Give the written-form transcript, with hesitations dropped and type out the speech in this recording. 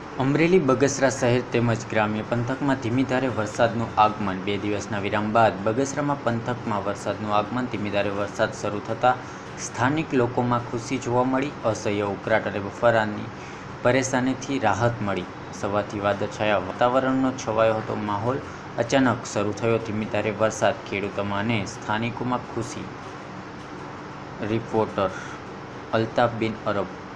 અમરેલી બગસરા શહેર તેમજ ગ્રામ્ય પંથકમાં ધીમી ધારે વરસાદનું આગમન। 2 દિવસના વિરામ બાદ બગસરામાં પંથકમાં વરસાદનું આગમન। ધીમી ધારે વરસાદ શરૂ થતાં સ્થાનિક લોકોમાં ખુશી જોવા મળી। અસહ્ય ઉકળાટ અને બફારાની પરેશાનીથી રાહત મળી। સવારથી વાદળછાયા વાતાવરણનો છવાયો હતો માહોલ। અચાનક શરૂ થયો ધીમી ધારે વરસાદ, ખેડૂતોમાં અને સ્થાનિકોમાં ખુશી। રિપોર્ટર અલ્તાફ બિન અરબ।